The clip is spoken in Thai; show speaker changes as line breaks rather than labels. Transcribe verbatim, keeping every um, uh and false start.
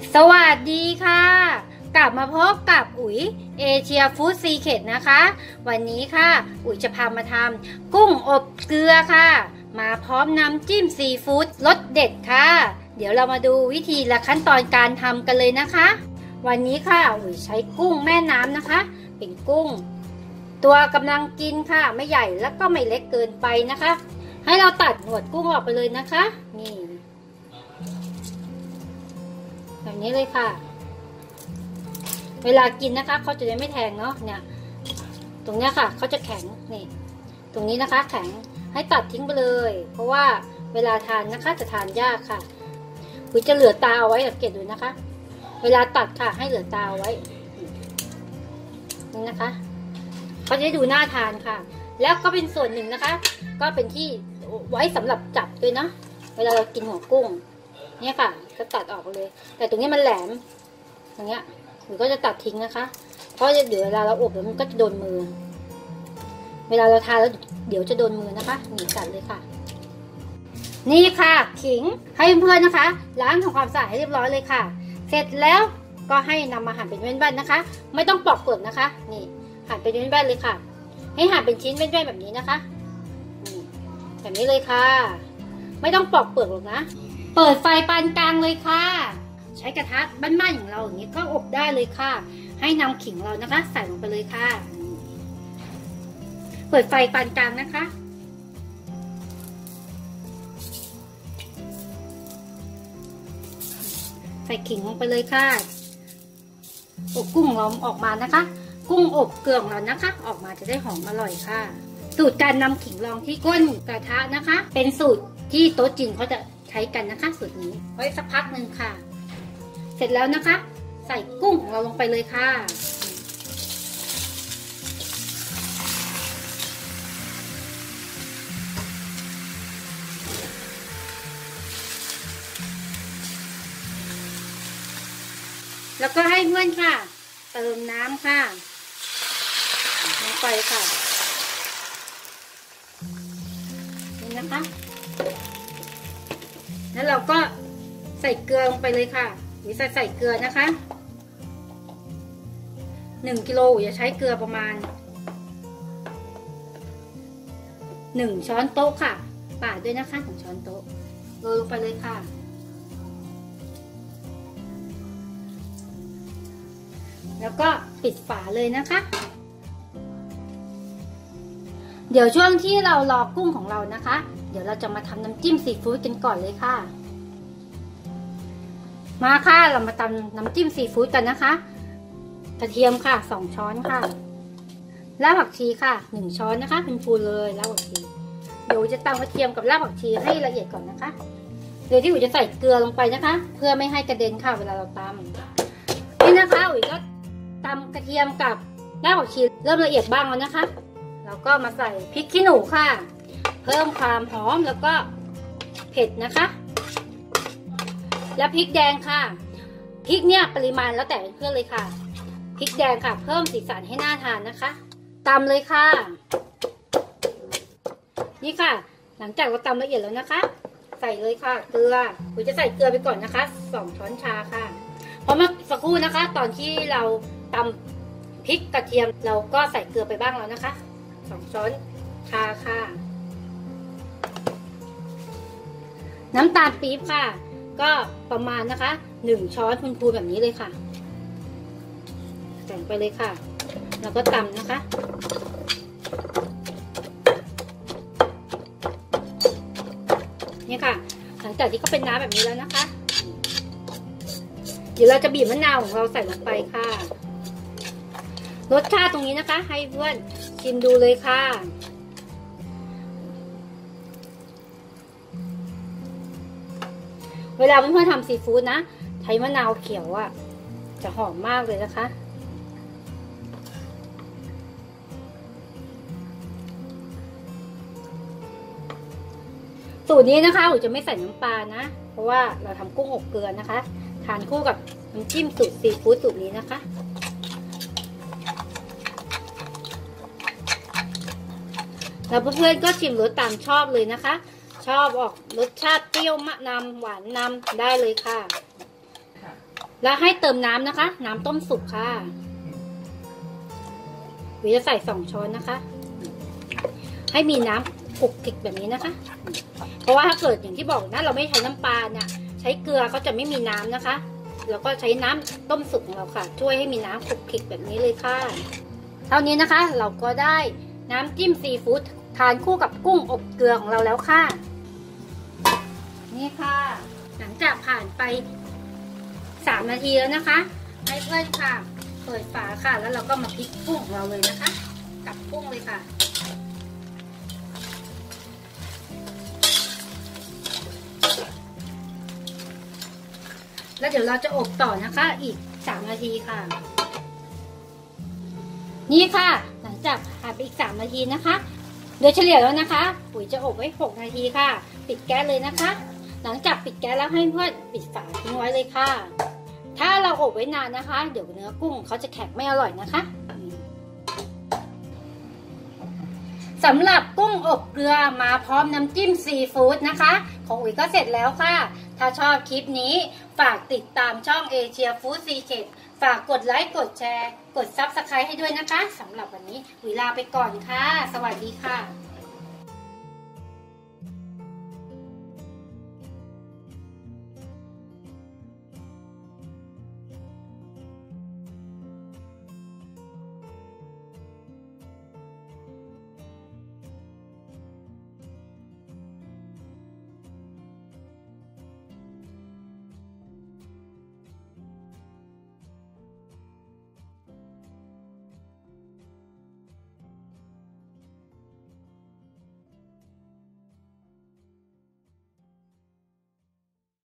สวัสดีค่ะกลับมาพบกับอุ๋ยเอเชียฟู้ดซีเคร็ตนะคะวันนี้ค่ะอุ๋ยจะพามาทำกุ้งอบเกลือค่ะมาพร้อมน้ำจิ้มซีฟู้ดรสเด็ดค่ะเดี๋ยวเรามาดูวิธีและขั้นตอนการทำกันเลยนะคะวันนี้ค่ะอุ๋ยใช้กุ้งแม่น้ำนะคะเป็นกุ้งตัวกำลังกินค่ะไม่ใหญ่แล้วก็ไม่เล็กเกินไปนะคะให้เราตัดหนวดกุ้งออกไปเลยนะคะนี่แบบนี้เลยค่ะเวลากินนะคะเขาจะได้ไม่แทงเนาะเนี่ยตรงเนี้ยค่ะเขาจะแข็งนี่ตรงนี้นะคะแข็งให้ตัดทิ้งไปเลยเพราะว่าเวลาทานนะคะจะทานยากค่ะคุณจะเหลือตาเอาไว้สังเกตดูนะคะเวลาตัดค่ะให้เหลือตาไว้นี่นะคะเขาจะได้ดูน่าทานค่ะแล้วก็เป็นส่วนหนึ่งนะคะก็เป็นที่ไว้สำหรับจับด้วยเนาะเวลาเรากินหัวกุ้งเนี่ยค่ะก็ตัดออกเลยแต่ตรงนี้มันแหลมตรงเนี้ยหรือก็จะตัดทิ้งนะคะเพราะเดี๋ยวเวลาเราอบแล้วมันก็จะโดนมือเวลาเราทานแล้วเดี๋ยวจะโดนมือนะคะหนีตัดเลยค่ะนี่ค่ะขิงให้เพื่อนๆนะคะล้างทำความสะอาดให้เรียบร้อยเลยค่ะเสร็จแล้วก็ให้นำมาหั่นเป็นแว่นๆนะคะไม่ต้องปอกเปลือกนะคะนี่หั่นเป็นแว่นๆเลยค่ะให้หั่นเป็นชิ้นแว่นๆแบบนี้นะคะนี่แบบนี้เลยค่ะไม่ต้องปอกเปลือกหรอกนะเปิดไฟปานกลางเลยค่ะใช้กระทะบ้านๆอย่างเราอย่างนี้ก็อบได้เลยค่ะให้นำขิงเรานะคะใส่ลงไปเลยค่ะเปิดไฟปานกลางนะคะใส่ขิงลงไปเลยค่ะอบกุ้งเราออกมานะคะกุ้งอบเกลือของเรานะคะออกมาจะได้หอมอร่อยค่ะสูตรการนำขิงรองที่ก้นกระทะนะคะเป็นสูตรที่โต๊ะจีนเขาจะใช้กันนะคะสูตรนี้ไว้สักพักหนึ่งค่ะเสร็จแล้วนะคะใส่กุ้งของเราลงไปเลยค่ะแล้วก็ให้เพื่อนค่ะเติมน้ำค่ะลงไปค่ะนี่นะคะแล้วเราก็ใส่เกลือลงไปเลยค่ะหรือใส่ใส่เกลือนะคะหนึ่งกิโลอย่าใช้เกลือประมาณหนึ่งช้อนโต๊ะค่ะปาดด้วยนะคะหนึ่งช้อนโต๊ะโรยลงไปเลยค่ะแล้วก็ปิดฝาเลยนะคะเดี๋ยวช่วงที่เรารอกุ้งของเรานะคะเดี๋ยวเราจะมาทำน้ำจิ้มซีฟู้ดกันก่อนเลยค่ะมาค่ะเรามาทำน้ำจิ้มซีฟู้ดกันนะคะกระเทียมค่ะสองช้อนค่ะรากผักชีค่ะหนึ่งช้อนนะคะเป็นฟูเลยรากผักชีเดี๋ยวจะตำกระเทียมกับรากผักชีให้ละเอียดก่อนนะคะเดี๋ยวที่อุ๋ยจะใส่เกลือลงไปนะคะเพื่อไม่ให้กระเด็นค่ะเวลาเราตำนี่นะคะอุ๋ยก็ตำกระเทียมกับรากผักชีเริ่มละเอียดบ้างแล้วนะคะแล้วก็มาใส่พริกขี้หนูค่ะเพิ่มความหอมแล้วก็เผ็ดนะคะและพริกแดงค่ะพริกเนี่ยปริมาณแล้วแต่เพื่อนเลยค่ะพริกแดงค่ะเพิ่มสีสันให้น่าทานนะคะตำเลยค่ะนี่ค่ะหลังจากเราตำละเอียดแล้วนะคะใส่เลยค่ะเกลือผมจะใส่เกลือไปก่อนนะคะสองช้อนชาค่ะเพราะเมื่อสักครู่นะคะตอนที่เราตำพริกกระเทียมเราก็ใส่เกลือไปบ้างแล้วนะคะสองช้อนชาค่ะน้ำตาลปี๊บค่ะก็ประมาณนะคะหนึ่งช้อนพูนๆแบบนี้เลยค่ะใส่ไปเลยค่ะแล้วก็ตำนะคะนี่ค่ะหลังจากที่เขาเป็นน้ำแบบนี้แล้วนะคะเดี๋ยวเราจะบีบมะนาวของเราใส่ลงไปค่ะรสชาติตรงนี้นะคะให้เพื่อนชิมดูเลยค่ะเวลาเพื่อนๆทำซีฟู้ดนะใช้มะนาวเขียวอ่ะจะหอมมากเลยนะคะสูตรนี้นะคะอุ๋ยจะไม่ใส่น้ำปลานะเพราะว่าเราทำกุ้งอบเกลือนะคะทานคู่กับน้ำจิ้มสูตรซีฟู้ดสูตรนี้นะคะแล้วเพื่อนๆก็ชิมรสตามชอบเลยนะคะชอบออกรสชาติเปรี้ยวมะนำหวานนำได้เลยค่ะแล้วให้เติมน้ำนะคะ น้ำต้มสุกค่ะวิจะใส่สองช้อนนะคะ ให้มีน้ำคลุกคลิกแบบนี้นะคะ เพราะว่าถ้าเกิดอย่างที่บอกนะเราไม่ใช้น้ำปลาเนี่ยใช้เกลือก็จะไม่มีน้ำนะคะแล้วก็ใช้น้ำต้มสุกของเราค่ะช่วยให้มีน้ำคลุกคลิกแบบนี้เลยค่ะเท่านี้นะคะเราก็ได้น้ำจิ้มซีฟู้ดทานคู่กับกุ้งอบเกลือของเราแล้วค่ะนี่ค่ะหลังจากผ่านไปสามนาทีแล้วนะคะให้เพื่อนค่ะเปิดฝาค่ะแล้วเราก็มาพลิกกุ้งของเราเลยนะคะกับกุ้งเลยค่ะแล้วเดี๋ยวเราจะอบต่อนะคะอีกสามนาทีค่ะนี่ค่ะหลังจากผ่านไปอีกสามนาทีนะคะโดยเฉลี่ยแล้วนะคะปุ๋ยจะอบไว้หกนาทีค่ะปิดแก๊สเลยนะคะหลังจากปิดแก๊สแล้วให้เพื่อนปิดฝาทิ้งไว้เลยค่ะถ้าเราอบไว้นานนะคะเดี๋ยวเนื้อกุ้งเขาจะแข็งไม่อร่อยนะคะสำหรับกุ้งอบเกลือมาพร้อมน้ำจิ้มซีฟู้ดนะคะของอุ๋ยก็เสร็จแล้วค่ะถ้าชอบคลิปนี้ฝากติดตามช่องเอเชียฟู้ดซีเคทฝากกดไลค์กดแชร์กดซับสไครต์ให้ด้วยนะคะสำหรับวันนี้อุ๋ยลาไปก่อนค่ะสวัสดีค่ะ